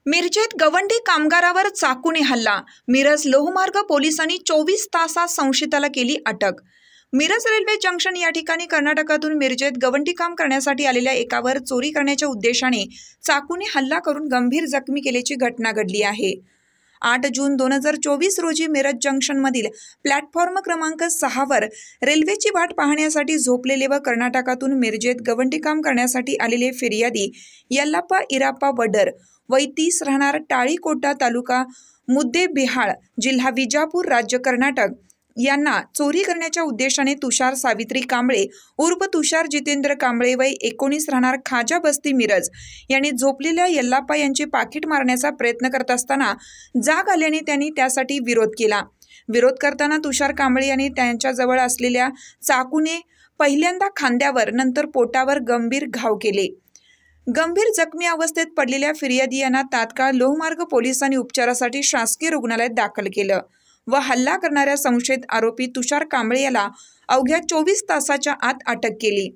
मिरजेत गवंडी कामगारावर चाकूने हल्ला। मिरज लोहमार्ग पोलिसांनी 24 तासात संशयिताला केली अटक। मिरज रेल्वे जंक्शन या ठिकाणी कर्नाटकातून मिरजेत गवंडी काम करण्यासाठी आलेल्या एकावर चोरी करण्याच्या उद्देशाने चाकूने हल्ला करून गंभीर जखमी केल्याची घटना घडली आहे। 8 जून 2024 रोजी मिरज जंक्शन मधील प्लॅटफॉर्म क्रमांक 6 वर रेल्वेची वाट पाहण्यासाठी झोपलेले व कर्नाटकातून मिरजेत गवंडी काम करण्यासाठी आलेले फिर्यादी यल्लाप्पा इराप्पा वडर वय 30 राहणार टाळीकोटा तालुका मुद्देबिहाळ जिल्हा विजापूर राज्य कर्नाटक यांना चोरी करण्याच्या उद्देशाने तुषार सावित्री कांबळे उर्फ तुषार जितेंद्र कांबळे वय 19 राहणार खाजा बस्ती मिरज यांनी झोपलेल्या यल्लाप्पा यांचे पाकिट मारण्याचा प्रयत्न करत असताना जाग आल्याने त्यांनी त्यासाठी विरोध केला। विरोध करताना तुषार कांबळे यांनी त्यांच्याजवळ असलेल्या चाकूने पहिल्यांदा खांद्यावर नंतर पोटावर गंभीर घाव केले। गंभीर जखमी अवस्थेत पडलेल्या फिर्यादी यांना तात्काळ लोहमार्ग पोलिसांनी उपचारासाठी शासकीय रुग्णालयात दाखल केलं व हल्ला करणाऱ्या संशयित आरोपी तुषार कांबळे याला अवघ्या 24 तासाच्या आत अटक केली।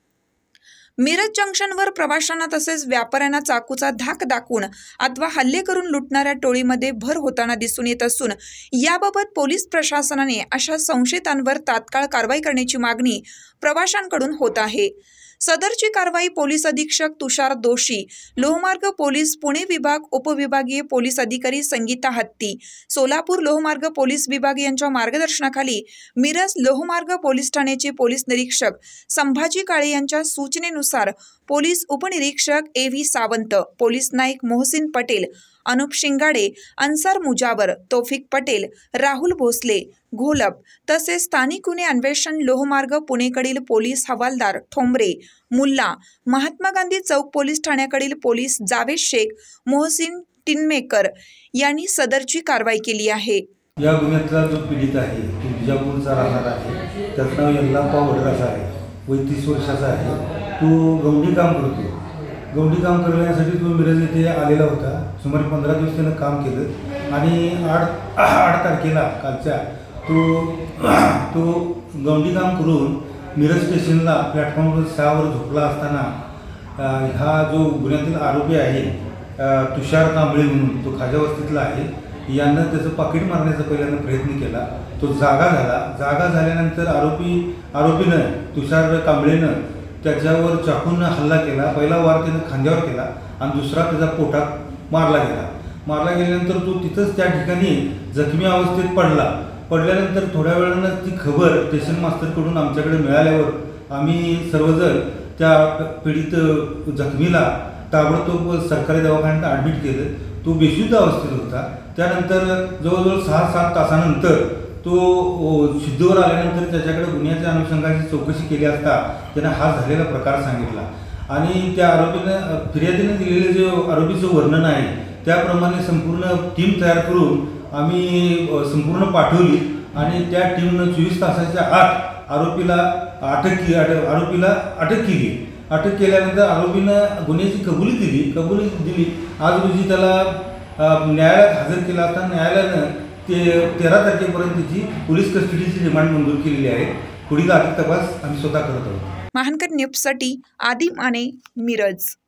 मिरज जंक्शनवर प्रवाशांना तसेच व्यापाऱ्यांना चाकूचा धाक दाखवून अथवा हल्ले करून लुटणाऱ्या टोळीमध्ये भर होताना दिसून येत असून याबाबत पोलीस प्रशासनाने अशा संशयितांवर तात्काळ कारवाई करण्याची मागणी प्रवाशांकडून होत आहे। सदरची कारवाई पोलीस अधीक्षक तुषार दोशी, लोहमार्ग पोलीस पुणे विभाग उपविभागीय पोलीस अधिकारी संगीता हत्ती, सोलापूर लोहमार्ग पोलीस विभाग यांच्या मार्गदर्शनाखाली मिरज लोहमार्ग पोलीस ठाण्याचे पोलीस निरीक्षक संभाजी काळे यांच्या सूचनेनुसार पोलीस उपनिरीक्षक ए.व्ही. सावंत, पोलीस नाईक मोहसिन पटेल, अनुप शिंगाडे, अन्सार मुजावर, तौफिक पटेल, राहुल भोसले, घोलप तसेच स्थानिक गुन्हे अन्वेषण लोहमार्ग पुणेकडील पोलीस हवालदार ठोंबरे, मुल्ला, महात्मा गांधी चौक पोलीस ठाण्याकडील पोलीस जावेद शेख, मोहसिन टिनमेकर यांनी सदरची कारवाई केली आहे। या गुन्ह्यातला जो पीडित आहे तो विजापूरचा राहणार आहे। त्याचं नाव यल्लाप्पा वडर असं आहे, वय 30 वर्षाचा आहे। तो गवंडी काम करतो। गवंडी काम करण्यासाठी तो मिरज येथे आलेला होता। सुमारे 15 दिवस त्यानं काम केलं आणि 8 तारखेला कालच्या तो गवंडी काम करून मिरज स्टेशनला प्लॅटफॉर्म 6 वर झोपला असताना हा जो गुन्ह्यातील आरोपी आहे तुषार कांबळे म्हणून तो खाजा वस्तीतला आहे, यानं त्याचं पाकिट मारण्याचा पहिल्यांदा प्रयत्न केला। तो जागा झाल्यानंतर आरोपीनं तुषार कांबळेनं त्याच्यावर चाकूनं हल्ला केला। पहिला वार त्यानं खांद्यावर केला आणि दुसरा त्याचा पोटात मारला गेल्यानंतर तो तिथंच त्या ठिकाणी जखमी अवस्थेत पडल्यानंतर थोड्या वेळानं ती खबर स्टेशन मास्टरकडून आमच्याकडे मिळाल्यावर आम्ही सर्वजण त्या पीडित जखमीला ताबडतोब सरकारी दवाखान्यात ॲडमिट केलं। तो बेशुद्ध अवस्थेत होता। त्यानंतर जवळजवळ 6-7 तासानंतर तो शुद्धीवर आल्यानंतर त्याच्याकडे गुन्ह्याच्या अनुषंगाची चौकशी केली असता त्यानं हा झालेला प्रकार सांगितला आणि त्या फिर्यादीने दिलेले जे आरोपीचं वर्णन आहे त्याप्रमाणे संपूर्ण टीम तयार करून आम्ही संपूर्ण पाठवली आणि त्या टीमनं 24 तासाच्या आत आरोपीला अटक केली। अटक केल्यानंतर आरोपीनं गुन्ह्याची कबुली दिली। आज रोजी त्याला न्यायालयात हजर केला असता न्यायालयानं 13 तारखेपर्यंत त्याची पोलीस कस्टडीची रिमांड मंजूर केलेली आहे। पुढील अधिक तपास आम्ही स्वतः करत आहोत। महानकर न्यूजसाठी आदी माने, मिरज।